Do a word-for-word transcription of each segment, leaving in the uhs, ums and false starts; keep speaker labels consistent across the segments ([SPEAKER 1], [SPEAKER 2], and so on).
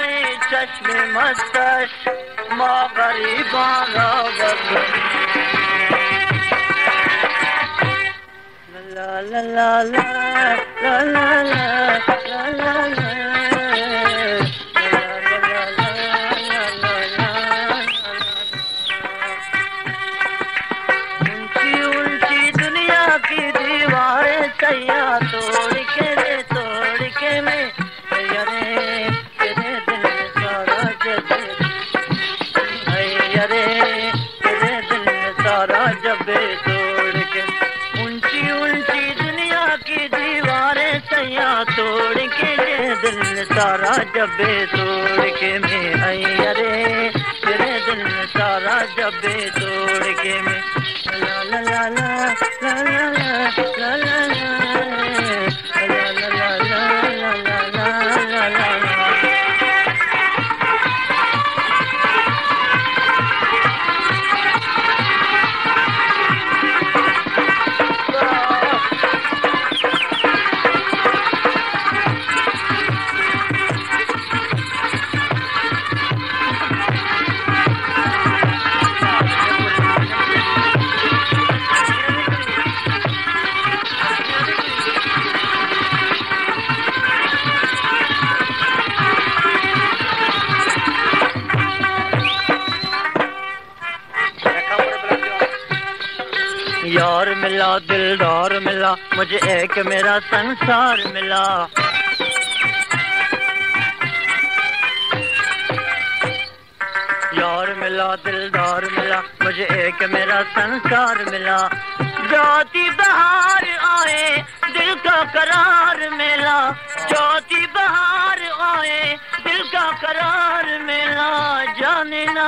[SPEAKER 1] आए चश्मे मस्तश माँ गरीबा रावत ला ला ला ला ला ला ला ला ला सैया तोड़ के रे तोड़ के में भैया रे तेरे दिल में सारा जबे भैया रे तेरे दिल में सारा जबे तोड़ के ऊंची ऊंची दुनिया की दीवारें सैया तोड़ के रे दिल में सारा जबे तोड़ के में भैया रे तेरे दिल में सारा जबे तोड़ के में ला ला ला ला ला ला ला ला यार मिला दिलदार मिला मुझे एक मेरा संसार मिला यार मिला दिलदार मिला मुझे एक मेरा संसार मिला जाती बहार आए दिल का करार मिला जाती बहार आए दिल का करार मिला जाने ना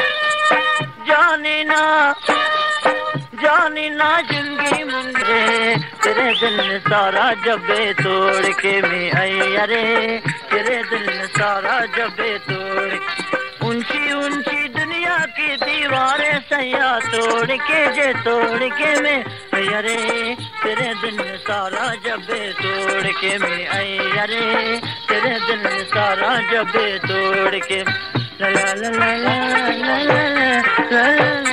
[SPEAKER 1] जाने ना जाने ना जिंदगी मुंगे तेरे दिल में सारा जबे तोड़ के मैं आई अरे तेरे दिल में सारा जबे तोड़ ऊंची ऊंची दुनिया की दीवारें सैया तोड़ के जे तोड़ के मैं आई अरे तेरे दिल में सारा जबे तोड़ के मैं आई अरे तेरे दिल में सारा जबे तोड़ के ला ला ला ला ला ला ला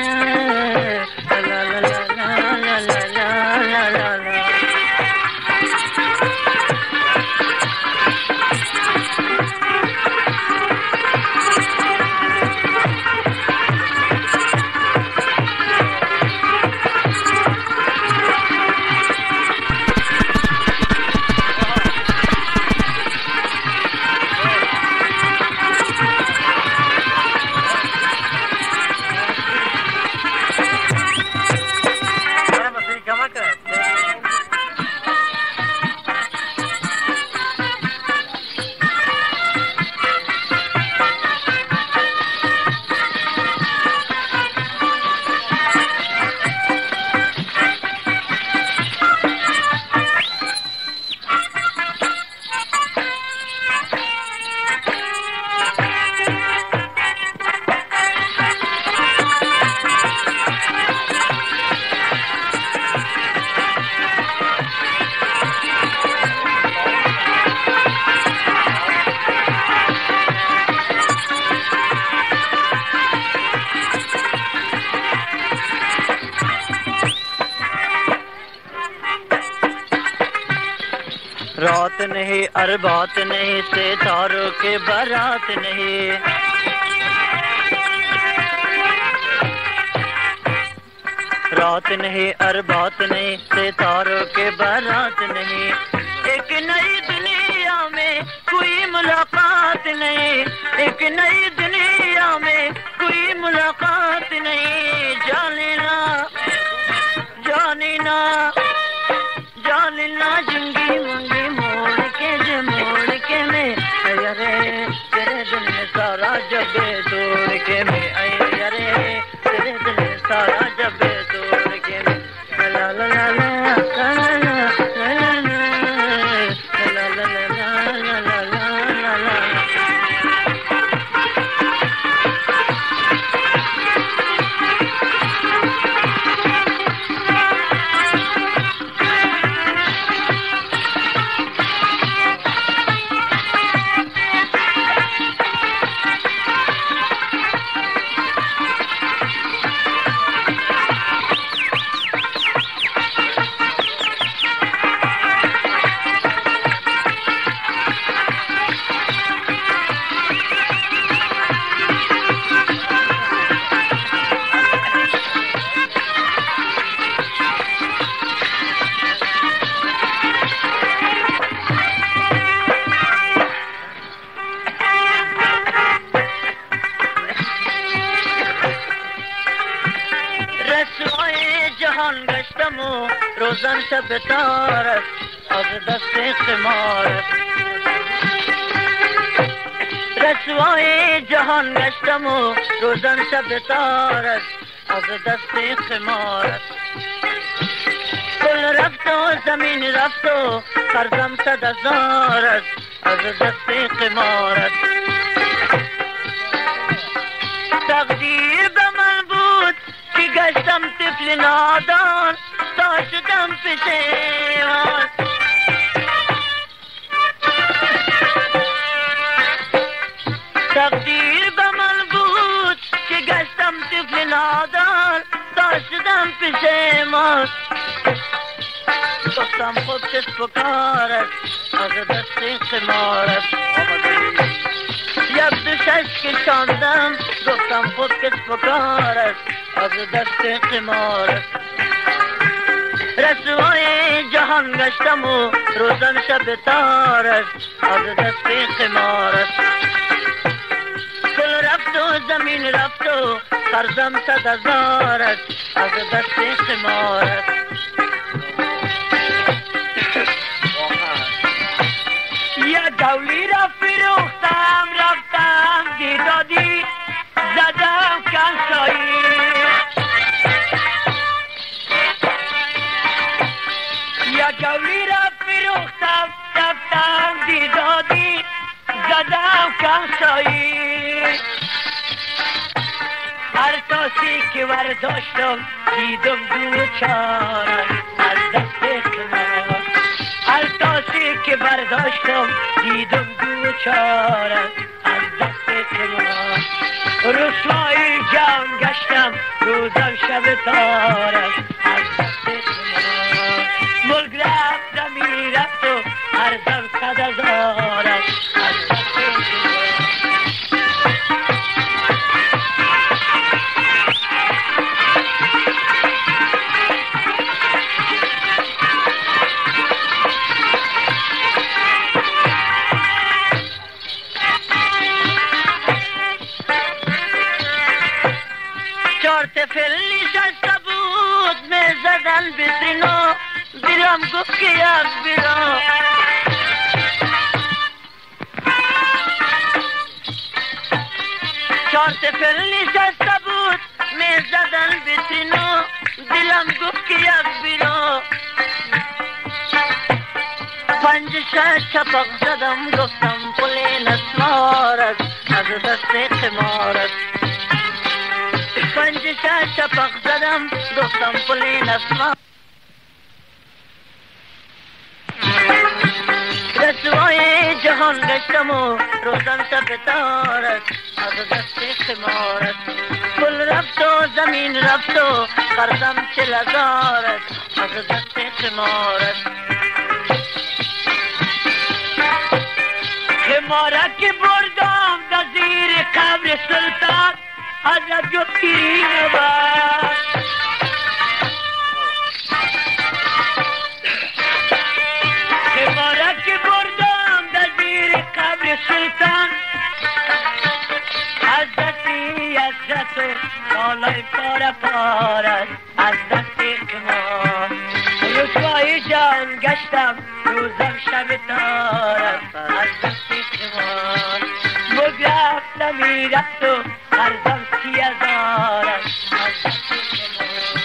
[SPEAKER 1] रात नहीं अरबात नहीं सितारों के बारात नहीं रात नहीं अरबात नहीं सितारों के बारात नहीं एक नई दुनिया में कोई मुलाकात नहीं एक नई दुनिया में कोई मुलाकात नहीं जाने ना जाने ना जाने ना जिंदगी मुंगी मोड़ के जे मोड़ के मैं अरे तेरे दिल में सारा जबे तोड़ के मैं अरे तेरे दिल में सारा जबे तोड़ के मैं ला ला ला ला ला ला ला ला ला ला روزم شب تار است از دست قمار است. رسوای جهان گشتم و روزم شب تار است از دست قمار است. گل رفت و زمین رفت و قرضم صد هزار است از دست قمار است. تقدیر به من بود که گشتم طفل نادان تا شدم پشیمان. تقدیر به من بود که گشتم طفل نادان تا شدم پشیمان. گفتم خود کسب و کار است از دست قمار است. یک دو شش کشاندم گفتم خود کسب و کار است از دست قمار است. رسوای جهان گشتم و روزم شب تار است از دست قمار است. گل رفت و زمین رفت و قرضم صد هزار است از دست قمار است. یه دولی را فروختم رفتم دیدادی زدم کنسایی. یه دولی را فروختم رفتم دیدادی زدم کنسایی. هر تاسی که ورداشتم دیدم دو چارم از دست قمار. هر تاسی که برداشتم دیدم دو چارم از دست قمار. رسوای جان گشتم روزم شب تارم از دست قمار. ملک رفت زمین رفت و ارزم صد هزارم از دست قمار. چهار طفل نشسته بود می زدن به سینو. دلم گفت که یک بیرا. چهار طفل نشسته بود می زدن به سینو. دلم گفت که یک بیرا. پنج شش چپق زدم گفتم پل نسوار است از دست قمار است. پنج شش چپق زدم گفتم پل نسوار. رسوای جهان گشتم و روزم شب تار است از دست قمار است. گل رفت و زمین رفت و قرضم چل هزار است از دست قمار است. قمارک بردم در زیر قبر سلطان حضرت جو پیرین باد. قمارک بردم در زیر قبر سلطان حضرتی حضرت و بالای پاره پاره از دست قمار. رسوای جان گشتم روزم شب تارم از دست قمار. ملک رفت زمین رفت و ارزم سی هزارم از دست قمار.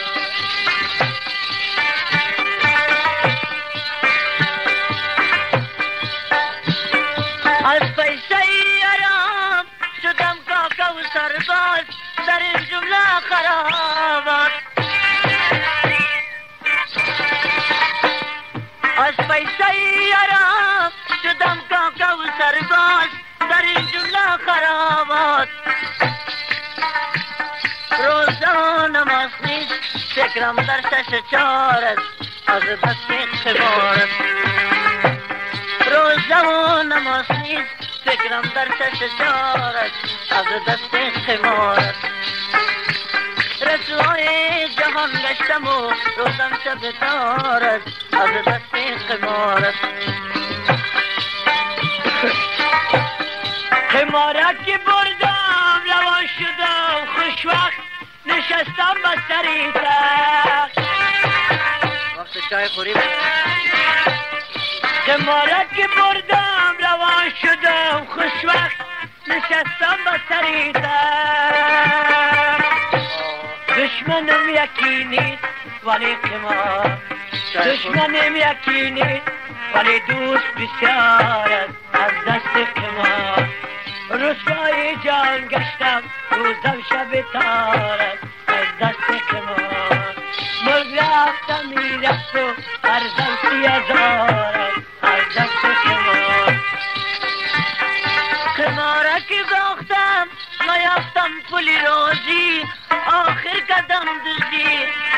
[SPEAKER 1] از پیسه آرام شدم کاکا و سرباز در این جمله خرابات. از پیسه آرام شدم کاکا و سرباز در این جمله خرابات. روزه و نماز نیست فکرم در شش چار است از دست قمار است. روزه و نماز نیست فکرم در شش چار است از دست قمار است. رسوای جهان گشتم و روزم شب تار است از دست قمار است. قمارک بردم روان شدم خوشوقت نشستم بستری تخت. دست چای خوری
[SPEAKER 2] قمارت که بردم روان شدم خوشوقت نشستم با سریدم دشمنم یکی نیست ولی قمار دشمنم یکی نیست ولی دوست بسیار است از دست قمار رسوای جان گشتم روزم شب تار است از دست قمار مرگ رفتم میرفت و ارزم سی هزار است از دست قمار
[SPEAKER 1] قمارکی باختم نیافتم پولی روزی آخر قدم دزدی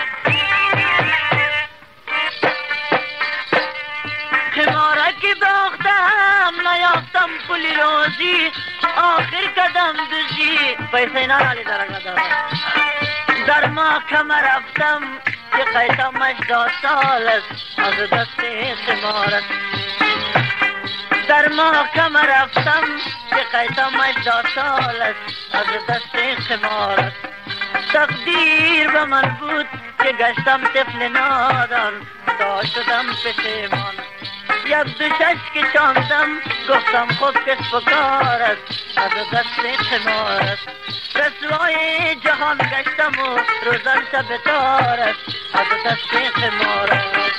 [SPEAKER 1] قمارکی باختم نیافتم پولی روزی آخر قدم دزدی پیسه نالی درنگا دارم در محکمه رفتم که قیسمش دو سال است از دست قمار است در محکمه رفتم که قیسمش دو سال است از دست قمار است تقدیر به من بود که گشتم طفل نادان تا شدم پشیمان یک دو شش که چاندم گفتم خود کسب و کار است از دست قمار است رسوای جهان گشتم و روزم شب تار است از دست قمار است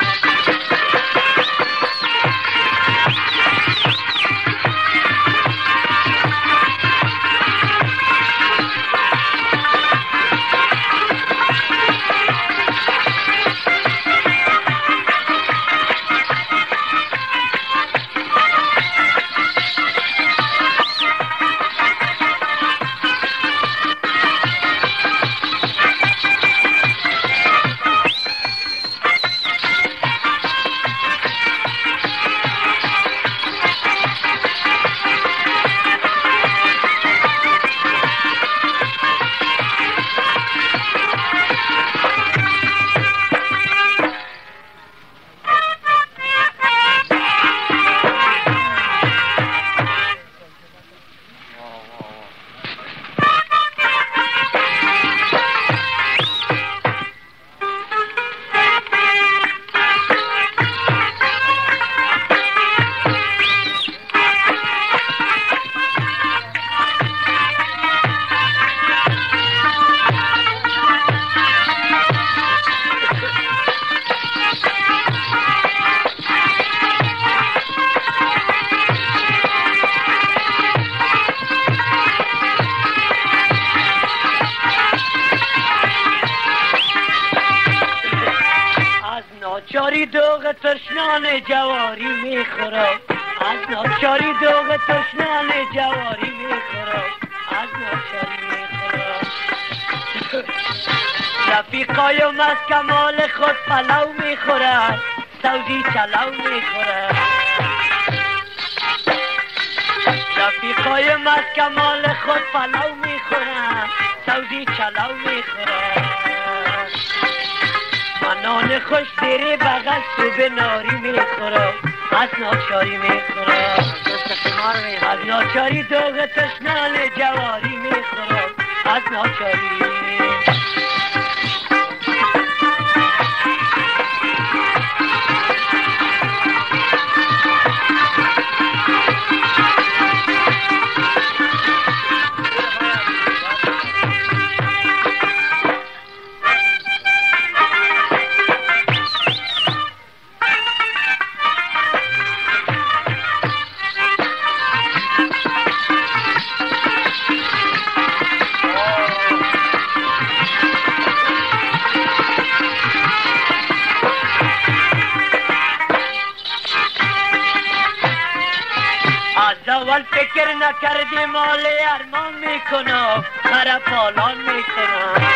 [SPEAKER 1] ناچاری دوغ تشنان جواری میخورم از ناچاری دوغ تشنان جواری میخورم از ناچاری میخورم رفیقایم از کمال خود پلو میخورم سعودی چلو میخورم رفیقایم از کمال خود پلو میخورم سعودی چلو میخورم نان خوش دیره بغل صبح ناری میخورم از ناچاری میخورم از ناچاری دوغ تشنان جواری میخورم از ناچاری اول فکر نکردی مال ارمان میکنم خراب پالان میکنم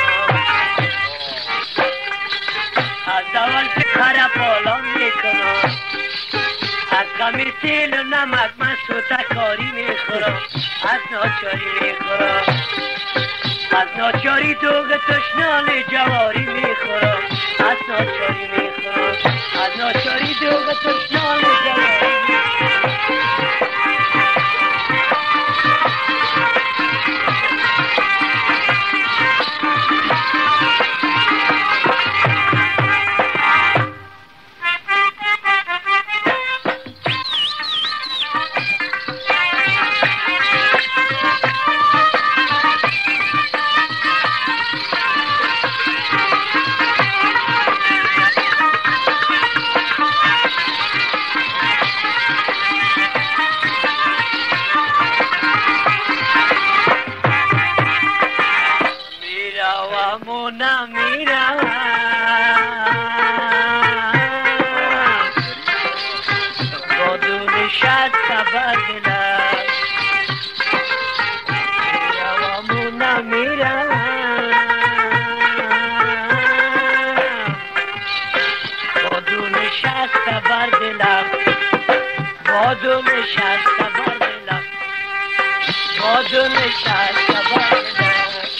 [SPEAKER 1] از اول فکر خراب پالان میکنم از غمی تیل و نمک من سوتکاری میخورم از ناچاری میخورم از ناچاری دوغ تشنان جواری میخورم از ناچاری میخورم از ناچاری دوغ تشنان جواری
[SPEAKER 2] نمیرم با دون شد خبر دلم میروم و نمیرم با دون شد خبر دلم با دون شد خبر دلم با دون شد خبر دلم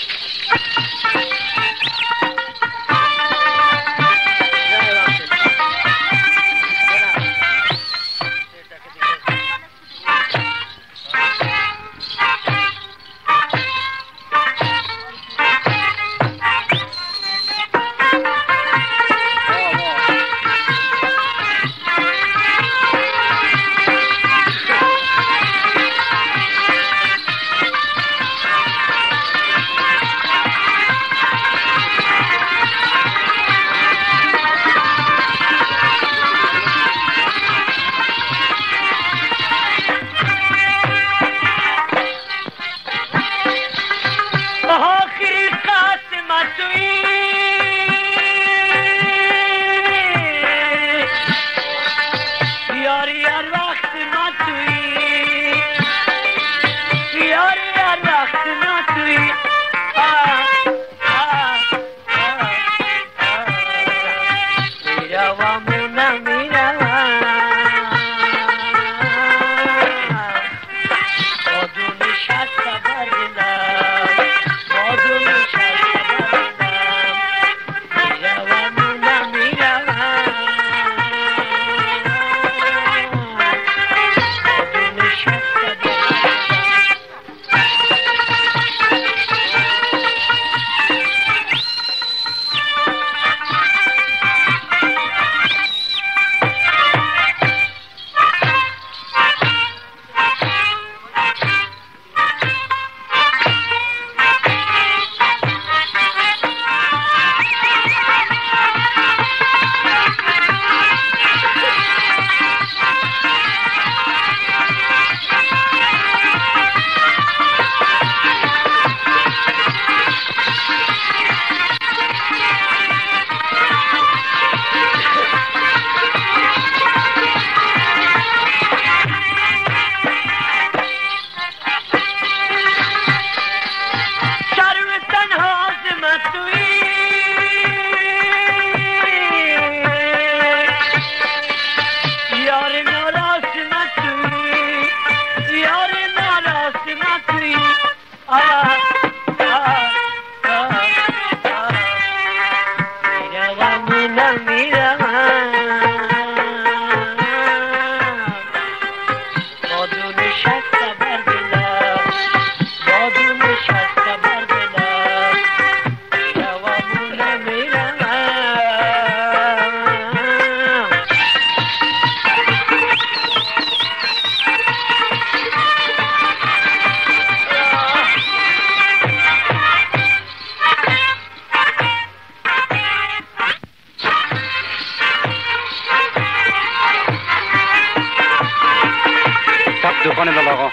[SPEAKER 3] دکان بلاغا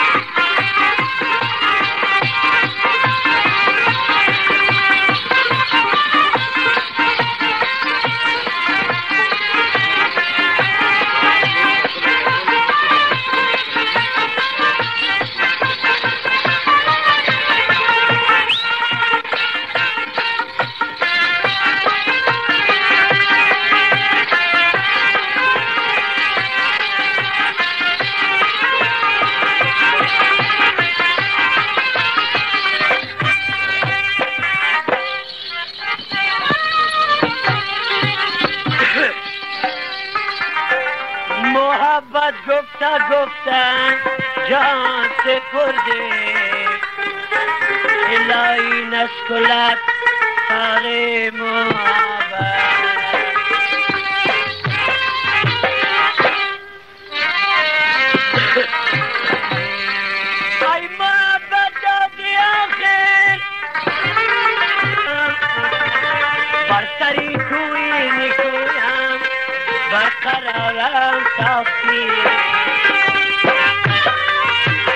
[SPEAKER 2] محبت گفته گفتن جان سپرده الهی نسکلت سر محبت ای محبت دادی آخر بر سری کوی نکویم برقرارم صافی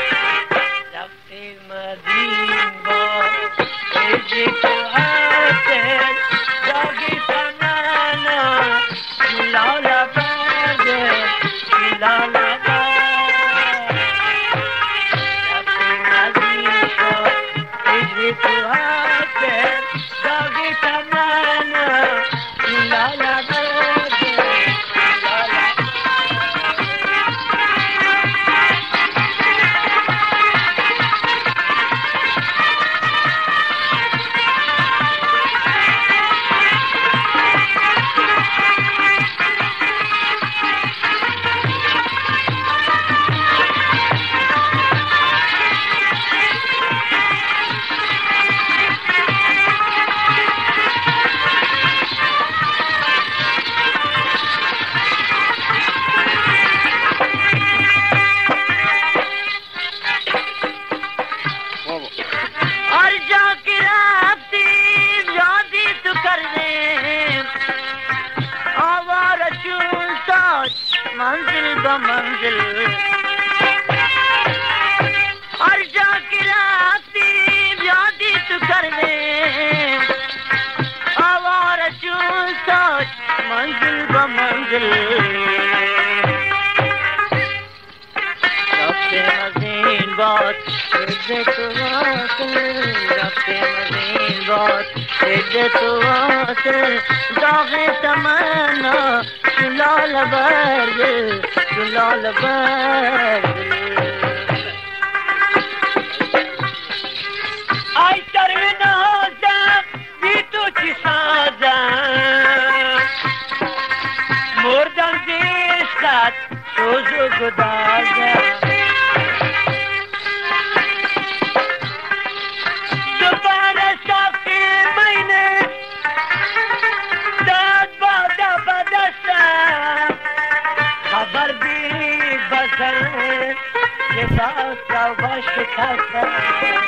[SPEAKER 2] رفتی مدین با ایجی تو
[SPEAKER 1] منزل با منزل हर जा की राती यादी तू करने आवार चूं सोच मंजिल ब मंजिल रफ्ते मज़ीन बात इज्जे तो वासिल रफ्ते मज़ीन बात इज्जे तो वासिल दागे तमन्ना शुलाल बर्द शुलाल बर्द
[SPEAKER 2] Ay terminosa, vi tu ci saza Mordam discat, sozu gudaza Dubara safi mayne Dad bada badasa Khabar bhi basar Ye baat ka vash khasa